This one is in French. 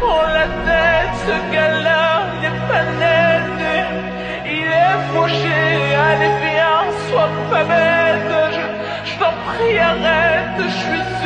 prend la tête, ce gars-là, il est pas net. Il est fauché, allez viens, sois pas bête. Je t'en prie, arrête, je suis